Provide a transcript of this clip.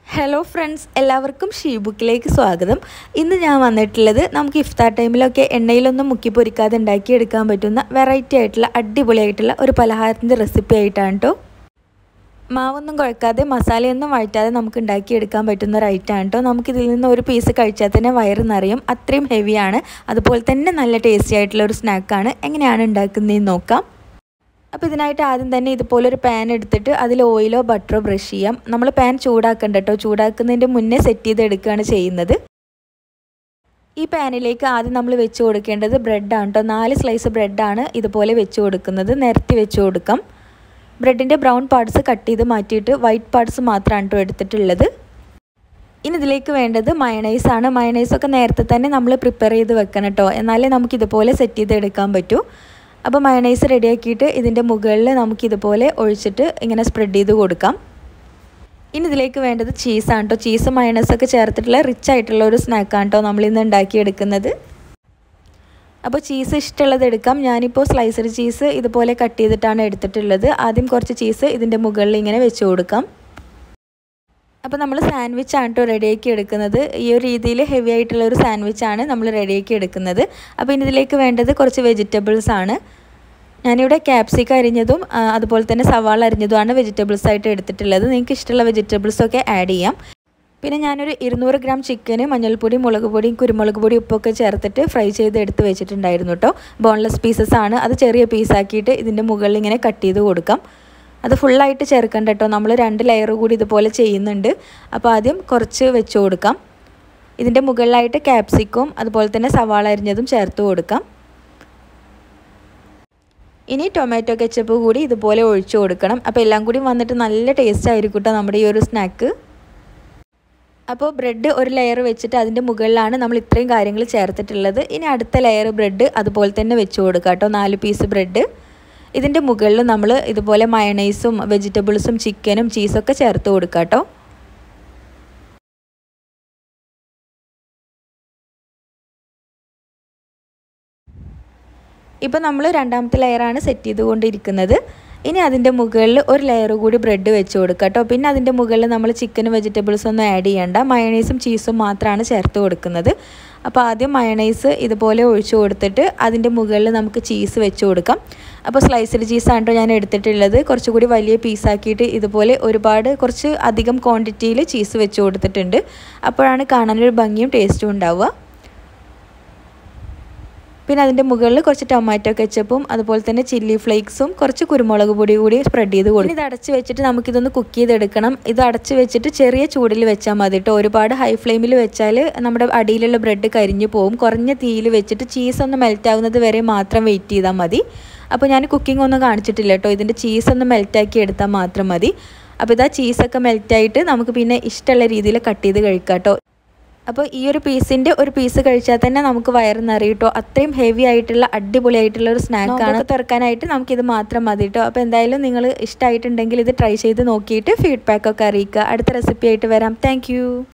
Hello friends, എല്ലാവർക്കും ഷീബുക്കിലേക്ക് സ്വാഗതം. ഇന്ന് ഞാൻ വന്നിട്ടുള്ളത് നമുക്ക് ഇഫ്താർ ടൈമിലൊക്കെ എണ്ണയിലൊന്നും മുക്കി പൊരിക്കാതെ ഉണ്ടാക്കിയെടുക്കാൻ പറ്റുന്ന വെറൈറ്റി ആയിട്ടുള്ള അടിപൊളിയായിട്ടുള്ള ഒരു പലഹാരത്തിൻ്റെ റെസിപ്പി ആയിട്ടാണ് കേട്ടോ. മാവൊന്നും കുഴക്കാതെ മസാലയൊന്നും വഴറ്റാതെ നമുക്ക് ഉണ്ടാക്കിയെടുക്കാൻ പറ്റുന്ന ഒരു ഐറ്റമാണ് കേട്ടോ. നമുക്കിതിൽ നിന്ന് ഒരു പീസ് കഴിച്ചാൽ തന്നെ വയറ് നിറയും, അത്രയും ഹെവിയാണ്. അതുപോലെ തന്നെ നല്ല ടേസ്റ്റി ആയിട്ടുള്ള ഒരു സ്നാക്കാണ്. എങ്ങനെയാണ് ഉണ്ടാക്കുന്നതെന്ന് നോക്കാം. അപ്പോൾ ഇതിനായിട്ട് ആദ്യം തന്നെ ഇതുപോലൊരു പാൻ എടുത്തിട്ട് അതിൽ ഓയിലോ ബട്ടറോ ബ്രഷ് ചെയ്യാം. നമ്മൾ പാൻ ചൂടാക്കണ്ട കേട്ടോ, ചൂടാക്കുന്നതിൻ്റെ മുന്നേ സെറ്റ് ചെയ്തെടുക്കുകയാണ് ചെയ്യുന്നത്. ഈ പാനിലേക്ക് ആദ്യം നമ്മൾ വെച്ച് കൊടുക്കേണ്ടത് ബ്രെഡാണ് കേട്ടോ. 4 സ്ലൈസ് ബ്രെഡാണ് ഇതുപോലെ വെച്ച് കൊടുക്കുന്നത്. നിരത്തി വെച്ച് കൊടുക്കാം. ബ്രെഡിൻ്റെ ബ്രൗൺ പാർട്സ് കട്ട് ചെയ്ത് മാറ്റിയിട്ട് വൈറ്റ് പാർട്സ് മാത്രമാണ് കേട്ടോ എടുത്തിട്ടുള്ളത്. ഇനി ഇതിലേക്ക് വേണ്ടത് മയണൈസാണ്. മയണൈസൊക്കെ നേരത്തെ തന്നെ നമ്മൾ പ്രിപ്പയർ ചെയ്ത് വെക്കണം കേട്ടോ, എന്നാലേ നമുക്കിതുപോലെ സെറ്റ് ചെയ്തെടുക്കാൻ പറ്റൂ. അപ്പോൾ മയണൈസ് റെഡിയാക്കിയിട്ട് ഇതിൻ്റെ മുകളിൽ നമുക്കിതുപോലെ ഒഴിച്ചിട്ട് ഇങ്ങനെ സ്പ്രെഡ് ചെയ്ത് കൊടുക്കാം. ഇനി ഇതിലേക്ക് വേണ്ടത് ചീസാണ് കേട്ടോ. ചീസ് മയണൈസൊക്കെ ചേർത്തിട്ടുള്ള റിച്ച് ആയിട്ടുള്ള ഒരു സ്നാക്കാണ് കേട്ടോ നമ്മളിന്ന് ഉണ്ടാക്കിയെടുക്കുന്നത്. അപ്പോൾ ചീസ് ഇഷ്ടമുള്ളത് എടുക്കാം. ഞാനിപ്പോൾ സ്ലൈസഡ് ചീസ് ഇതുപോലെ കട്ട് ചെയ്തിട്ടാണ് എടുത്തിട്ടുള്ളത്. ആദ്യം കുറച്ച് ചീസ് ഇതിൻ്റെ മുകളിൽ ഇങ്ങനെ വെച്ച് കൊടുക്കാം. അപ്പോൾ നമ്മൾ സാൻഡ്വിച്ചാണ് കേട്ടോ റെഡിയാക്കി എടുക്കുന്നത്. ഈ ഒരു രീതിയിൽ ഹെവി ആയിട്ടുള്ള ഒരു സാൻഡ്വിച്ചാണ് നമ്മൾ റെഡിയാക്കി എടുക്കുന്നത്. അപ്പോൾ ഇനി ഇതിലേക്ക് വേണ്ടത് കുറച്ച് വെജിറ്റബിൾസ് ആണ്. ഞാനിവിടെ ക്യാപ്സിക്കം അരിഞ്ഞതും അതുപോലെ തന്നെ സവാള അരിഞ്ഞതുമാണ് വെജിറ്റബിൾസ് ആയിട്ട് എടുത്തിട്ടുള്ളത്. നിങ്ങൾക്ക് ഇഷ്ടമുള്ള വെജിറ്റബിൾസൊക്കെ ആഡ് ചെയ്യാം. പിന്നെ ഞാനൊരു 200 ഗ്രാം ചിക്കന് മഞ്ഞൾപ്പൊടി, മുളക് പൊടിയും കുരുമുളക് പൊടി, ഉപ്പൊക്കെ ചേർത്തിട്ട് ഫ്രൈ ചെയ്ത് എടുത്ത് വെച്ചിട്ടുണ്ടായിരുന്നു കേട്ടോ. ബോൺലെസ് പീസസ് ആണ്. അത് ചെറിയ പീസാക്കിയിട്ട് ഇതിൻ്റെ മുകളിൽ ഇങ്ങനെ കട്ട് ചെയ്ത് കൊടുക്കാം. അത് ഫുള്ളായിട്ട് ചേർക്കണ്ട കേട്ടോ, നമ്മൾ 2 ലെയർ കൂടി ഇതുപോലെ ചെയ്യുന്നുണ്ട്. അപ്പോൾ ആദ്യം കുറച്ച് വെച്ച് കൊടുക്കാം. ഇതിൻ്റെ മുകളിലായിട്ട് ക്യാപ്സിക്കവും അതുപോലെ തന്നെ സവാള അരിഞ്ഞതും ചേർത്ത് കൊടുക്കാം. ഇനി ടൊമാറ്റോ കെച്ചപ്പ് കൂടി ഇതുപോലെ ഒഴിച്ചു കൊടുക്കണം. അപ്പോൾ എല്ലാം കൂടി വന്നിട്ട് നല്ല ടേസ്റ്റ് ആയിരിക്കും കേട്ടോ നമ്മുടെ ഈ ഒരു സ്നാക്ക്. അപ്പോൾ ബ്രെഡ് ഒരു ലെയർ വെച്ചിട്ട് അതിൻ്റെ മുകളിലാണ് നമ്മൾ ഇത്രയും കാര്യങ്ങൾ ചേർത്തിട്ടുള്ളത്. ഇനി അടുത്ത ലെയർ ബ്രെഡ് അതുപോലെ തന്നെ വെച്ച് കൊടുക്കാം കേട്ടോ, 4 പീസ് ബ്രെഡ്. ഇതിൻ്റെ മുകളിൽ നമ്മൾ ഇതുപോലെ മയണൈസും വെജിറ്റബിൾസും ചിക്കനും ചീസൊക്കെ ചേർത്ത് കൊടുക്കാം കേട്ടോ. ഇപ്പോൾ നമ്മൾ രണ്ടാമത്തെ ലെയറാണ് സെറ്റ് ചെയ്തുകൊണ്ടിരിക്കുന്നത്. ഇനി അതിൻ്റെ മുകളിൽ ഒരു ലെയർ കൂടി ബ്രെഡ് വെച്ച് കൊടുക്കുക കേട്ടോ. പിന്നെ അതിൻ്റെ മുകളിൽ നമ്മൾ ചിക്കനും വെജിറ്റബിൾസും ഒന്നും ആഡ് ചെയ്യേണ്ട, മയണൈസും ചീസും മാത്രമാണ് ചേർത്ത് കൊടുക്കുന്നത്. അപ്പോൾ ആദ്യം മയണൈസ് ഇതുപോലെ ഒഴിച്ചു കൊടുത്തിട്ട് അതിൻ്റെ മുകളിൽ നമുക്ക് ചീസ് വെച്ച് കൊടുക്കാം. അപ്പോൾ സ്ലൈസ്ഡ് ചീസാണ് കേട്ടോ ഞാൻ എടുത്തിട്ടുള്ളത്. കുറച്ചുകൂടി വലിയ പീസാക്കിയിട്ട് ഇതുപോലെ കുറച്ച് അധികം ക്വാണ്ടിറ്റിയിൽ ചീസ് വെച്ച് കൊടുത്തിട്ടുണ്ട്. അപ്പോഴാണ് കാണാനൊരു ഭംഗിയും ടേസ്റ്റും ഉണ്ടാവുക. പിന്നെ അതിൻ്റെ മുകളിൽ കുറച്ച് ടൊമാറ്റോ കെച്ചപ്പും അതുപോലെ തന്നെ ചില്ലി ഫ്ലേക്സും കുറച്ച് കുരുമുളക് പൊടി കൂടി സ്പ്രെഡ് ചെയ്ത് കൊടുക്കും. ഇത് അടച്ച് വെച്ചിട്ട് നമുക്കിതൊന്ന് കുക്ക് ചെയ്തെടുക്കണം. ഇത് അടച്ച് വെച്ചിട്ട് ചെറിയ ചൂടിൽ വെച്ചാൽ മതി കേട്ടോ. ഒരുപാട് ഹൈ ഫ്ലെയിമിൽ വെച്ചാൽ നമ്മുടെ അടിയിലുള്ള ബ്രെഡ് കരിഞ്ഞു പോകും. കുറഞ്ഞ തീയിൽ വെച്ചിട്ട് ചീസ് ഒന്ന് മെൽറ്റ് ആകുന്നത് വരെ മാത്രം വെയിറ്റ് ചെയ്താൽ മതി. അപ്പോൾ ഞാൻ കുക്കിംഗ് ഒന്നും കാണിച്ചിട്ടില്ല കേട്ടോ, ഇതിൻ്റെ ചീസ് ഒന്ന് മെൽറ്റാക്കി എടുത്താൽ മാത്രം മതി. അപ്പോൾ ഇതാ ചീസൊക്കെ മെൽറ്റായിട്ട് നമുക്ക് പിന്നെ ഇഷ്ടമുള്ള രീതിയിൽ കട്ട് ചെയ്ത് കഴിക്കാം കേട്ടോ. അപ്പോൾ ഈ ഒരു പീസിൻ്റെ ഒരു പീസ് കഴിച്ചാൽ തന്നെ നമുക്ക് വയറ് നിറയും കേട്ടോ. അത്രയും ഹെവി ആയിട്ടുള്ള അടിപൊളിയായിട്ടുള്ള ഒരു സ്നാക്കാണ്. തുറക്കാനായിട്ട് നമുക്കിത് മാത്രം മതി കേട്ടോ. അപ്പോൾ എന്തായാലും നിങ്ങൾ ഇഷ്ടമായിട്ടുണ്ടെങ്കിൽ ഇത് ട്രൈ ചെയ്ത് നോക്കിയിട്ട് ഫീഡ്ബാക്കൊക്കെ അറിയിക്കുക. അടുത്ത റെസിപ്പി ആയിട്ട് വരാം. താങ്ക്